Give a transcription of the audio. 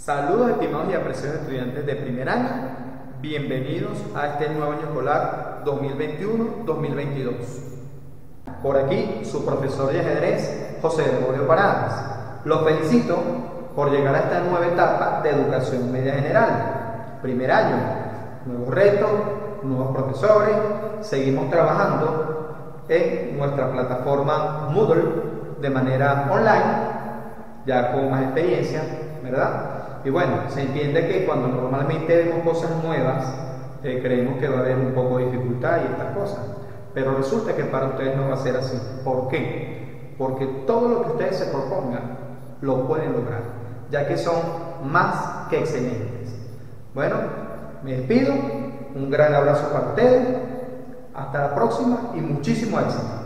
Saludos estimados y apreciados estudiantes de primer año, bienvenidos a este nuevo año escolar 2021-2022. Por aquí su profesor de ajedrez, José Gregorio Paradas. Los felicito por llegar a esta nueva etapa de educación media general. Primer año, nuevos retos, nuevos profesores, seguimos trabajando en nuestra plataforma Moodle de manera online, ya con más experiencia, ¿verdad? Y bueno, se entiende que cuando normalmente vemos cosas nuevas, creemos que va a haber un poco de dificultad y estas cosas. Pero resulta que para ustedes no va a ser así. ¿Por qué? Porque todo lo que ustedes se propongan lo pueden lograr, ya que son más que excelentes. Bueno, me despido. Un gran abrazo para ustedes. Hasta la próxima y muchísimo éxito.